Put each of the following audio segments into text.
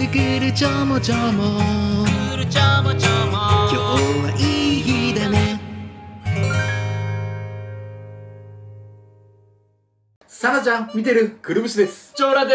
るくるちょもちょもくるちょもちょも今日はいい日だね。 さなちゃん見てるくるぶしです。 チョラです。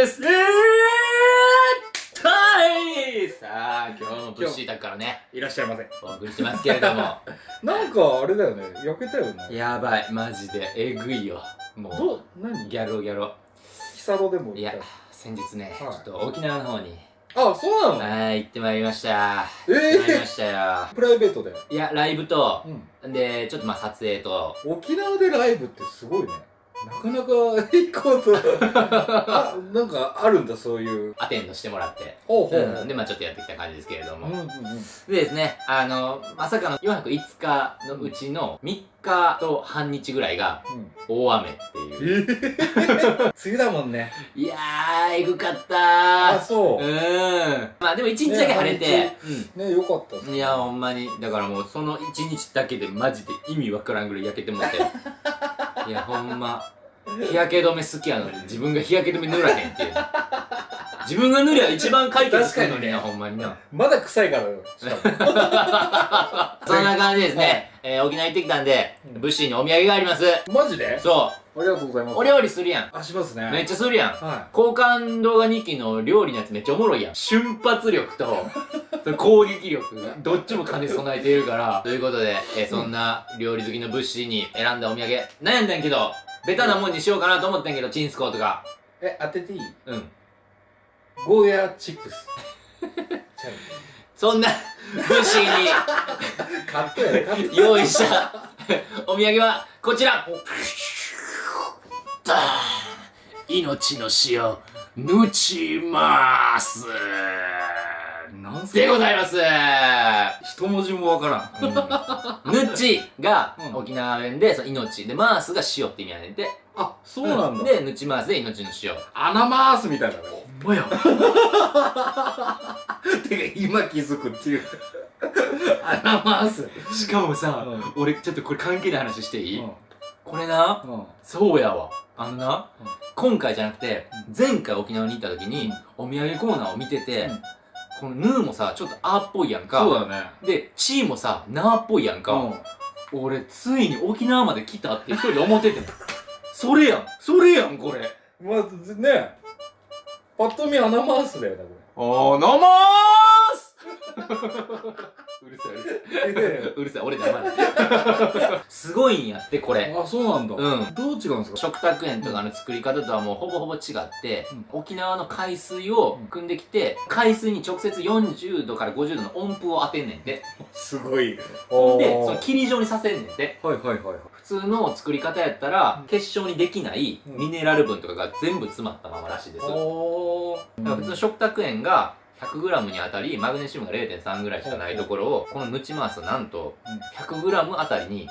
さあ、今日もブッシーだからね、 いらっしゃいませ。 お送りしてますけれどもなんかあれだよね、焼けたよね。 やばい、マジでえぐいよ。もう何ギャロギャロ。 キサロでもいや、先日ね、 はいちょっと沖縄の方にあ、そうなの。 行ってまいりました。 え行ってまいりましたよ。 プライベートで。 いや、ライブとうん。 で、ちょっと撮影と、 沖縄でライブってすごいね。なかなかいいことあ、なんかあるんだ、そういう。 アテンドしてもらって、 ほうほう。 で、ちょっとやってきた感じですけれども、 うんうんうん。 でですね、まさかの4泊5日のうちの3日と半日ぐらいが大雨っていう。 梅雨だもんね。 いやー、えぐかったー。 あ、そう。 まあでも1日だけ晴れて、 ね、よかったっすね。 いや、ほんまに、だからもうその1日だけでマジで意味わからんぐらい焼けてもって。いや、ほんま、日焼け止め好きやのに自分が日焼け止め塗らへんっていう。自分が塗りゃ一番解決するのにな、ほんまにな。 まだ臭いからよ。しかそんな感じですね。沖縄行ってきたんで、ブッシーにお土産があります。 も。マジで？ そありがとうございます。 う。お料理するやん。 あ、しますね。 めっちゃするやん。 は交換動画日記の料理のやつめっちゃおもろいやん。瞬発力と攻撃力、どっちも兼ね備えているから。ということで、そんな料理好きのブッシーに選んだお土産、悩んだんけど、ベタなもんにしようかなと思ったんけど、チンスコーとか。 当てていい？ うん。 ゴーヤーチップス。 そんな、ブッシーにカットやね、カット。 用意したお土産はこちら。命の塩、ぬちまーすなんでございます。 一文字もわからん。 ぬちが沖縄弁で、その命で、マースが塩って意味やねんて。 あ、そうなんだ。 で、ぬちマースで命の塩。 アナマースみたいだね。 ほんまや。 てか、今気づくっていう。アナマース。 しかもさ、 う俺ちょっとこれ関係ない話していい？ うんこれな、そうやわ。今回じゃなくて、前回沖縄に行った時に、お土産コーナーを見てて、このヌーもさ、ちょっとあーっぽいやんか。 そうだね。 で、チーもさ、ナーっぽいやんか。俺、ついに沖縄まで来たって一人で思っててん。それやん、これ。 まずね、パッと見アナマースだよな、こあー、生ーすうるさい、 れ。 うるさい、俺黙れ。すごいんやって、これ。 あ、そうなんだ。 うん。 どう違うんですか？ 食卓園とかの作り方とはもうほぼほぼ違って、沖縄の海水を汲んできて、海水に直接40度から50度の温風を当てんねんて。 すごい。 で、その霧状にさせんねんて。 はいはいはいはい。 普通の作り方やったら、結晶にできないミネラル分とかが全部詰まったままらしいです。だから普通の食卓園が 100g にあたりマグネシウムが 0.3 ぐらいしかないところを、このヌチマースはなんと 100g あたりに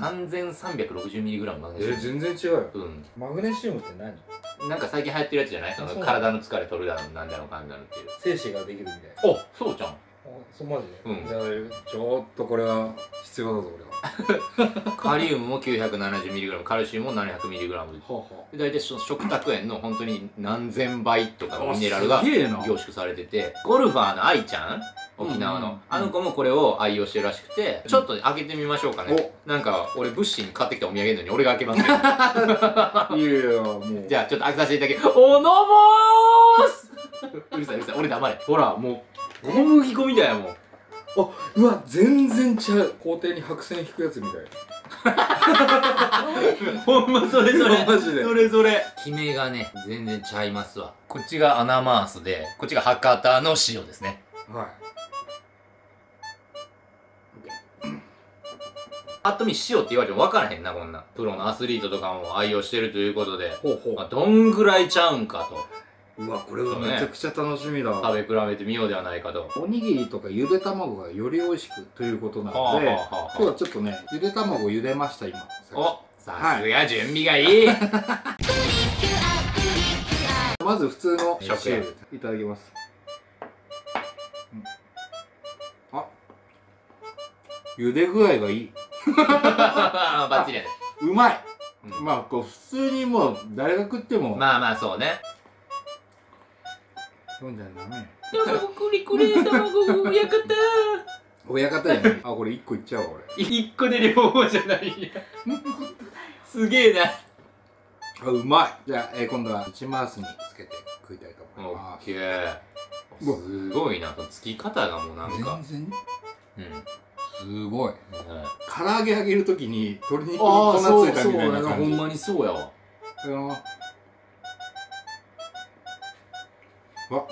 3360mg マグネシウム。 全然違うよ。 うん。 マグネシウムって何？ なんか最近流行ってるやつじゃない？その体の疲れ取るだろうなんだろうかんだろうっていう。 精子ができるみたいな。 お、そうじゃん。 そうマジで？ うんじゃあちょっとこれは必要だぞ俺は。 カリウムも 970mg、カルシウムも 700mg。で大体食卓園の本当に何千倍とかのミネラルが凝縮されてて、ゴルファーの愛ちゃん、沖縄のあの子もこれを愛用してるらしくて、ちょっと開けてみましょうかね。なんか俺ブッシーに買ってきたお土産なのに俺が開けますよ。 いやいやもう。 じゃあちょっと開けさせていただき、おのぼーすうるさいうるさい、俺黙れ。ほらもう小麦粉みたいやもん。 あ、うわ、全然違う。校庭に白線引くやつみたい。 ほんまそれそれ。 マジで。 それそれ。キメがね、全然ちゃいますわ。こっちがアナマースで、こっちが博多の塩ですね。 はい。 ぱっと見塩って言われても分からへんな、こんな。プロのアスリートとかも愛用してるということで、 ほうほう。 まあ、どんぐらいちゃうんかと。 うわ、これはめちゃくちゃ楽しみだ。 食べ比べてみようではないかと。 おにぎりとかゆで卵がより美味しくということなので、今日はちょっとね、ゆで卵を茹でました、今。 お、さすが準備がいい。 まず普通の食塩いただきます。あ、茹で具合がいい。 バッチリやね。 うまい。まあこう普通にもう誰が食っても、 まあまあそうね。 そうじゃダメ。 卵くりくり、卵親方。 親方やね。あ、これ1個いっちゃうわ俺。 1個で両方じゃないや。すげえな。 あ、うまい。じゃあ、今度は内回すにつけて食いたいと思います。 オッケー。すごいな、つき方がもうなんか。 全然。 うん。 すごい。唐揚げ揚げるときに鶏肉に粉ついたみたいな感じ。 ほんまにそうやわ。 わ、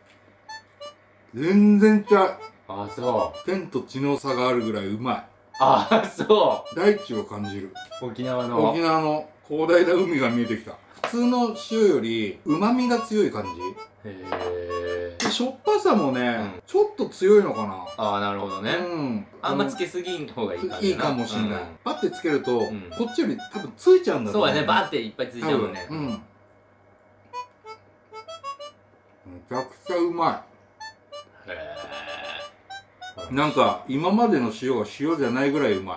全然ちゃう。 あ、そう。 天と地の差があるぐらいうまい。 あ、そう。 大地を感じる。 沖縄の広大な海が見えてきた。普通の塩より旨味が強い感じ。 へえ。しょっぱさもね、ちょっと強いのかな。 ああ、なるほどね。あんまつけすぎん方がいいかいいかもしんない。バッてつけると、こっちより多分ついちゃうんだと思う。 そうやね、バーっていっぱいついちゃうもんね。 めちゃくちゃうまい。へえ。なんか今までの塩が塩じゃないぐらいうまい。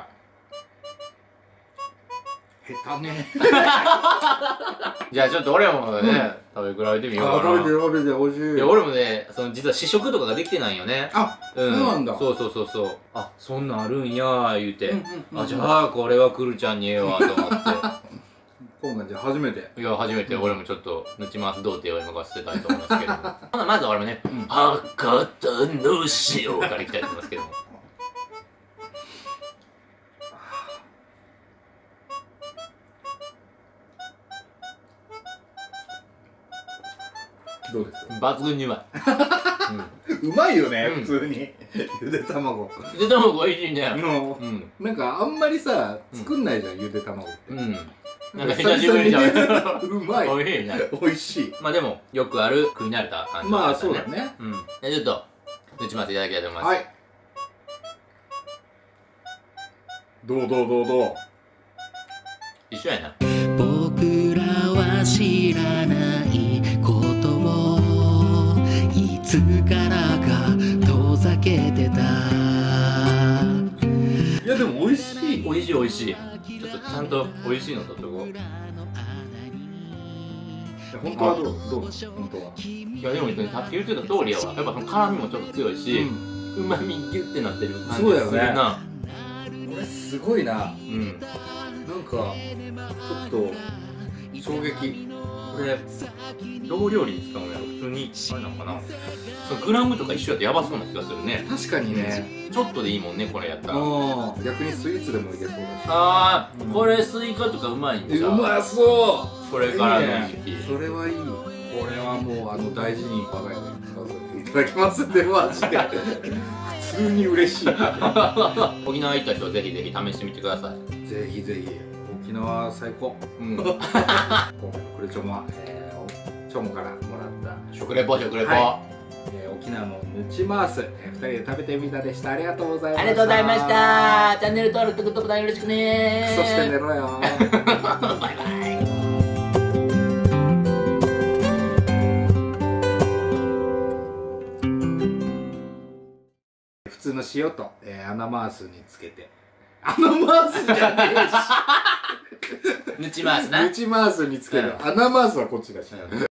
下手ね。 じゃあちょっと俺もね、食べ比べてみようかな。 食べて美味しい。 いや俺もね、実は試食とかができてないよね。 あ、そうなんだ。 そう。あ、そんなんあるんやー言うて、あ、じゃあこれはくるちゃんにええわと思って。 今回じゃあ初めて。 いや、初めて俺もちょっとぬち回す童貞を今から捨てたいと思いますけども。まず俺もね、博多の塩からいきたいと思いますけども。 どうですか？ 抜群にうまい。 うまいよね、普通に。ゆで卵。 ゆで卵美味しいね。 なんかあんまりさ、作んないじゃん、ゆで卵って。 なんか久しぶりに食べた。 うまい。 美味しいね。 美味しい。 まあでも、よくある食い慣れた感じ。 まあそうだね。 じゃあちょっと、ぬちまっていただきたいと思います。はい。 どう一緒やな。 僕らは知らないことをいつからか遠ざけてた。 いやでも美味しい。 美味しい。ちょっとちゃんと美味しいのとっとこう。 本当はどう本当は。 いやでもさっき言ってた通りやわ。やっぱその辛みもちょっと強いし、うまみギュッてなってる感じするな。 そうだよね。これすごいな。なんかちょっと衝撃。 これどう料理に使うのやろ。普通にあれなのかな。そのグラムとか一緒やとやばそうな気がするね。 確かにね。 ちょっとでいいもんねこれやったら。 逆にスイーツでもいけそうだし。 ああ、これスイカとかうまいんじゃん。 うまそう。 これからの時期。 それはいい。これはもう大事に我が家で使わせていただきますんで、マジで普通に嬉しい。沖縄行った人はぜひぜひ試してみてください。 ぜひぜひ。沖縄最高。今回のクレチョモはチョモからもらった食レポ。 沖縄のぬちマース、2人で食べてみたでした。ありがとうございました。 ありがとうございました。チャンネル登録とグッドボタンよろしくねー。 そして寝ろよ。 バイバイ。 普通の塩と、アナマースにつけて。アナマースじゃねえし。 ぬちマースな。 ぬちマースにつける。アナマースはこっちだし。